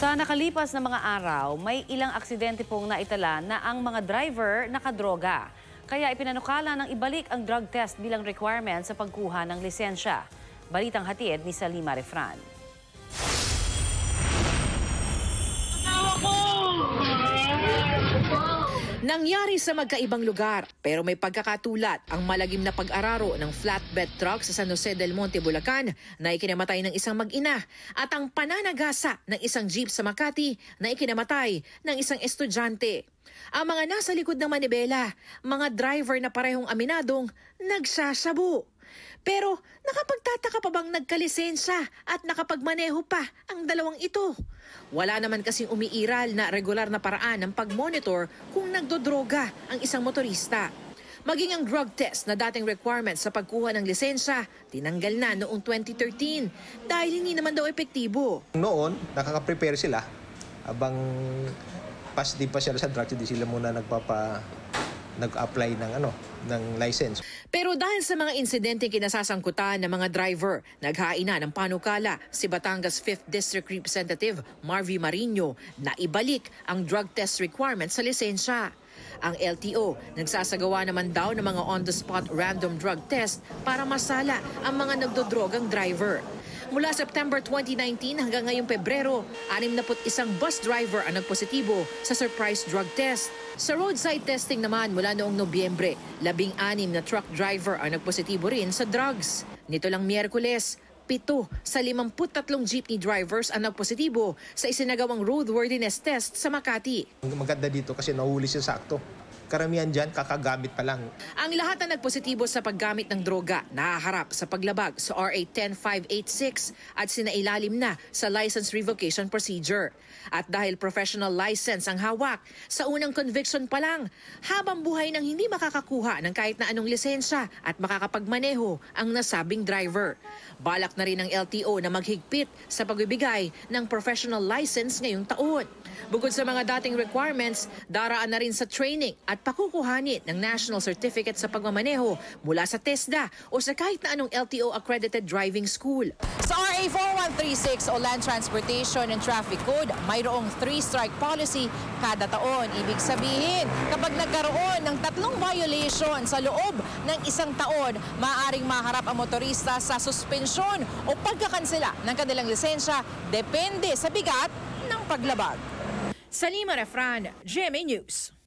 Sa nakalipas na mga araw, may ilang aksidente pong naitala na ang mga driver nakadroga. Kaya ipinanukala ng ibalik ang drug test bilang requirement sa pagkuha ng lisensya. Balitang hatid ni Salima Refran. Nangyari sa magkaibang lugar pero may pagkakatulat ang malagim na pag-araro ng flatbed truck sa San Jose del Monte, Bulacan na ikinamatay ng isang mag-ina at ang pananagasa ng isang jeep sa Makati na ikinamatay ng isang estudyante. Ang mga nasa likod ng manibela, mga driver na parehong aminadong nagsasabu. Pero nakapagtataka pa bang nagkalisensya at nakapagmaneho pa ang dalawang ito? Wala naman kasing umiiral na regular na paraan ng pag-monitor kung nagdodroga ang isang motorista. Maging ang drug test na dating requirement sa pagkuha ng lisensya, tinanggal na noong 2013 dahil hindi naman daw epektibo. Noon, nakaka-prepare sila. Abang di pa sila sa drugs, hindi sila muna nag-apply ng license. Pero dahil sa mga insidente kinasasangkutan ng mga driver, naghain na ng panukala si Batangas 5th District Representative Marvy Marino na ibalik ang drug test requirement sa lisensya. Ang LTO nagsasagawa naman daw ng mga on-the-spot random drug test para masala ang mga nagdodrogang driver. Mula September 2019 hanggang ngayong Pebrero, 61 bus driver ang nagpositibo sa surprise drug test. Sa roadside testing naman mula noong Nobyembre, 16 na truck driver ang nagpositibo rin sa drugs. Nito lang Miyerkules, 7 sa 53 jeepney drivers ang nagpositibo sa isinagawang roadworthiness test sa Makati. Maganda dito kasi nahuli siya sakto. Karamihan dyan, kakagamit pa lang. Ang lahat na nagpositibo sa paggamit ng droga nahaharap sa paglabag sa RA 10586 at sinailalim na sa license revocation procedure. At dahil professional license ang hawak, sa unang conviction pa lang, habang buhay nang hindi makakakuha ng kahit na anong lisensya at makakapagmaneho ang nasabing driver. Balak na rin ng LTO na maghigpit sa pagbibigay ng professional license ngayong taon. Bukod sa mga dating requirements, daraan na rin sa training at pakukuhanin ng National Certificate sa pagmamaneho mula sa TESDA o sa kahit na anong LTO-accredited driving school. Sa RA 4136 o Land Transportation and Traffic Code, mayroong 3-strike policy kada taon. Ibig sabihin, kapag nagkaroon ng 3 violation sa loob ng 1 taon, maaaring maharap ang motorista sa suspensyon o pagkakansela ng kanilang lisensya depende sa bigat ng paglabag. Salima Refran, GMA News.